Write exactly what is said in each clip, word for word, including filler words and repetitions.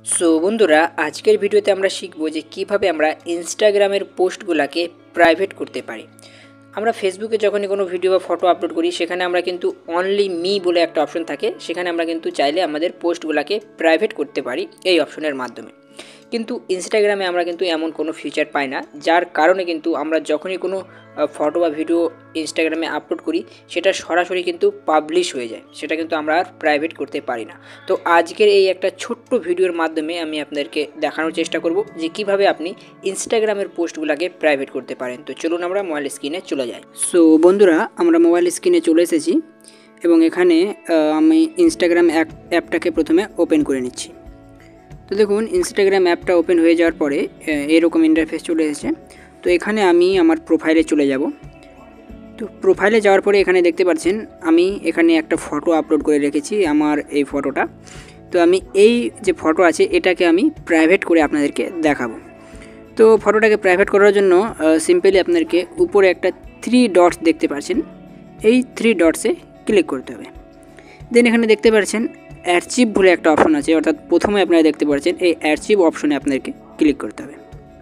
So বন্ধুরা, আজকের ভিডিওতে আমরা শিখব যে কিভাবে আমরা ইনস্টাগ্রামের পোস্টগুলোকে প্রাইভেট করতে পারি। আমরা ফেসবুকে যখনই কোনো ভিডিও বা ফটো আপলোড করি, সেখানে আমরা কিন্তু অনলি মি বলে একটা অপশন থাকে, সেখানে আমরা কিন্তু চাইলে আমাদের পোস্টগুলোকে প্রাইভেট করতে পারি এই অপশনের মাধ্যমে। কিন্তু ইনস্টাগ্রামে আমরা কিন্তু এমন কোনো ফিচার পাই না, যার কারণে কিন্তু আমরা যখনই কোনো ফটো বা ভিডিও ইনস্টাগ্রামে আপলোড করি সেটা সরাসরি কিন্তু পাবলিশ হয়ে যায়, সেটা কিন্তু আমরা আর প্রাইভেট করতে পারি না। তো আজকের এই একটা ছোট্ট ভিডিওর মাধ্যমে আমি আপনাদেরকে দেখানোর চেষ্টা করব যে কিভাবে আপনি ইনস্টাগ্রামের পোস্টগুলোকে প্রাইভেট করতে পারেন। তো চলুন আমরা মোবাইল স্ক্রিনে চলে যাই। সো বন্ধুরা, আমরা মোবাইল স্ক্রিনে চলে এসেছি এবং এখানে আমি ইনস্টাগ্রাম অ্যাপটাকে প্রথমে ওপেন করে নিচ্ছি। তো দেখুন, ইনস্টাগ্রাম অ্যাপটা ওপেন হয়ে যাওয়ার পরে এরকম ইন্টারফেস চলে এসেছে। তো এখানে আমি আমার প্রোফাইলে চলে যাব। তো প্রোফাইলে যাওয়ার পরে এখানে দেখতে পাচ্ছেন আমি এখানে একটা ফটো আপলোড করে রেখেছি, আমার এই ফটোটা। তো আমি এই যে ফটো আছে এটাকে আমি প্রাইভেট করে আপনাদেরকে দেখাবো। তো ফটোটাকে প্রাইভেট করার জন্য সিম্পলি আপনাদেরকে উপরে একটা থ্রি ডটস দেখতে পাচ্ছেন, এই থ্রি ডটসে ক্লিক করতে হবে। দেন এখানে দেখতে পাচ্ছেন অ্যারচিভ বলে একটা অপশন আছে, অর্থাৎ প্রথমে আপনারা দেখতে পাচ্ছেন এই অ্যারচিভ অপশনে আপনাদেরকে ক্লিক করতে হবে।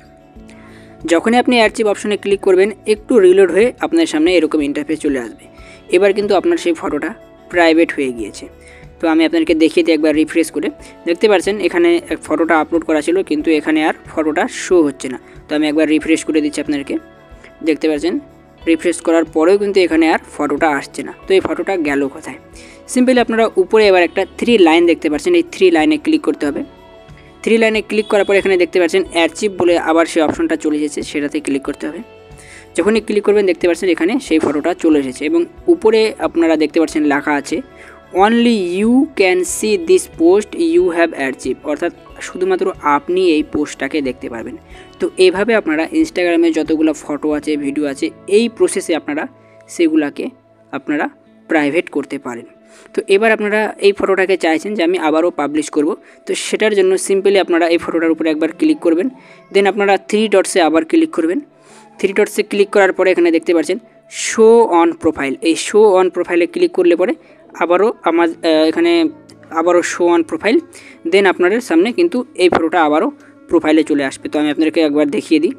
যখনই আপনি অ্যারচিভ অপশনে ক্লিক করবেন, একটু রিলোড হয়ে আপনার সামনে এরকম ইন্টারফেস চলে আসবে। এবার কিন্তু আপনার সেই ফটোটা প্রাইভেট হয়ে গিয়েছে। তো আমি আপনাদেরকে দেখিয়ে দিই একবার রিফ্রেশ করে। দেখতে পাচ্ছেন এখানে ফটোটা আপলোড করা ছিল, কিন্তু এখানে আর ফটোটা শো হচ্ছে না। তো আমি একবার রিফ্রেশ করে দিচ্ছি আপনাদেরকে। দেখতে পাচ্ছেন রিফ্রেশ করার পরেও কিন্তু এখানে আর ফটোটা আসছে না। তো এই ফটোটা গেল কোথায়? সিম্পলি আপনারা উপরে এবার একটা থ্রি লাইন দেখতে পাচ্ছেন, এই থ্রি লাইনে ক্লিক করতে হবে। থ্রি লাইনে ক্লিক করার পর এখানে দেখতে পাচ্ছেন অ্যারচিভ বলে আবার সেই অপশনটা চলে এসেছে, সেটাতে ক্লিক করতে হবে। যখনই ক্লিক করবেন দেখতে পাচ্ছেন এখানে সেই ফটোটা চলে এসেছে এবং উপরে আপনারা দেখতে পাচ্ছেন লেখা আছে only you can see this post you have archive, অর্থাৎ শুধুমাত্র আপনি এই পোস্টটাকে দেখতে পারবেন। তো এইভাবে আপনারা ইনস্টাগ্রামে যতগুলো ফটো আছে, ভিডিও আছে, এই প্রসেসে আপনারা সেগুলাকে আপনারা প্রাইভেট করতে পারেন। তো এবার আপনারা এই ফটোটাকে চাইছেন যে আমি আবারও পাবলিশ করব। তো সেটার জন্য সিম্পলি আপনারা এই ফটোটার উপরে একবার ক্লিক করবেন। দেন আপনারা থ্রি ডটসে আবার ক্লিক করবেন। থ্রি ডটসে ক্লিক করার পরে এখানে দেখতে পাচ্ছেন শো অন প্রোফাইল, এই শো অন প্রোফাইলে ক্লিক করলে পরে আবারও আমার এখানে আবারও শো অন প্রোফাইল। দেন আপনাদের সামনে কিন্তু এই ফটোটা আবারও প্রোফাইলে চলে আসবে। তো আমি আপনাদেরকে একবার দেখিয়ে দিই।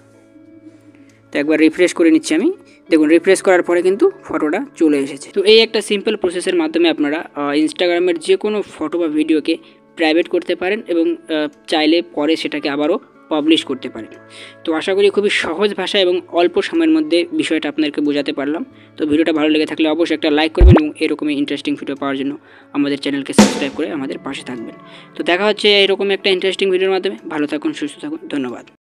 তো একবার রিফ্রেশ করে নিচ্ছি আমি। দেখুন, রিফ্রেশ করার পরে কিন্তু ফটোটা চলে এসেছে। তো এই একটা সিম্পল প্রসেসের মাধ্যমে আপনারা ইনস্টাগ্রামের যে কোনো ফটো বা ভিডিওকে প্রাইভেট করতে পারেন এবং চাইলে পরে সেটাকে আবারও পাবলিশ করতে পারেন। তো আশা করি খুবই সহজ ভাষা এবং অল্প সময়ের মধ্যে বিষয়টা আপনাদেরকে বোঝাতে পারলাম। তো ভিডিওটা ভালো লেগে থাকলে অবশ্যই একটা লাইক করবেন এবং এরকমই ইন্টারেস্টিং ভিডিও পাওয়ার জন্য আমাদের চ্যানেলকে সাবস্ক্রাইব করে আমাদের পাশে থাকবেন। তো দেখা হচ্ছে এরকম একটা ইন্টারেস্টিং ভিডিওর মাধ্যমে। ভালো থাকুন, সুস্থ থাকুন, ধন্যবাদ।